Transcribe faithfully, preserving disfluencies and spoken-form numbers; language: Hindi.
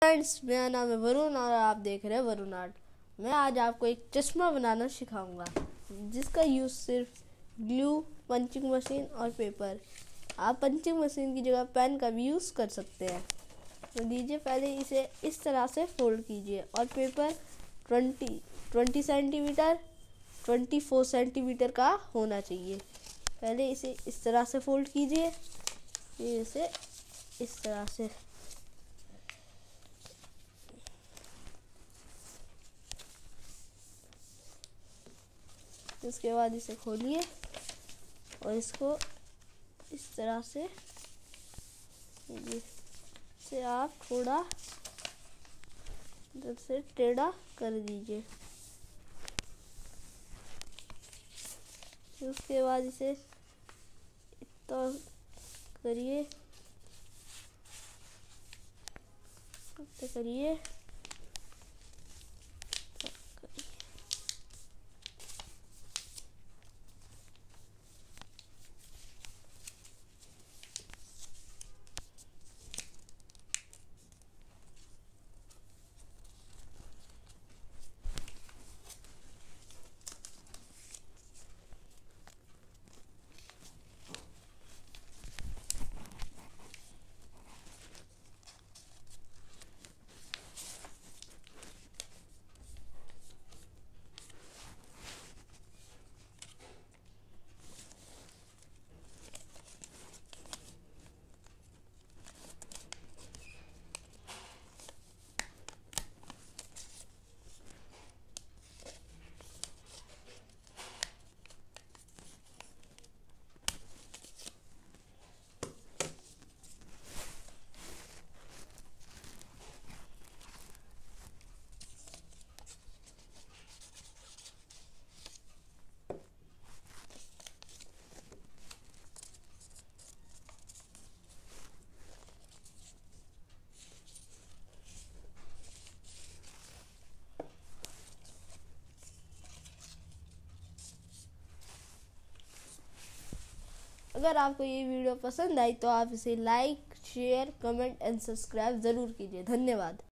फ्रेंड्स, मेरा नाम है वरुण और आप देख रहे हैं वरुण आर्ट। मैं आज आपको एक चश्मा बनाना सिखाऊंगा जिसका यूज़ सिर्फ ग्लू, पंचिंग मशीन और पेपर। आप पंचिंग मशीन की जगह पेन का भी यूज़ कर सकते हैं। तो लीजिए, पहले इसे इस तरह से फोल्ड कीजिए और paper twenty twenty centimetre twenty four centimetre का होना चाहिए। पहले इसे इस तरह से फोल्ड कीजिए, फिर इसे इस तरह से उसके बाद इसे खोलिए और इसको इस तरह से इसे आप थोड़ा इधर से टेढ़ा कर दीजिए। उसके बाद इसे इतना करिए करिए अगर आपको ये वीडियो पसंद आई तो आप इसे like, share, comment and subscribe ज़रूर कीजिए। धन्यवाद।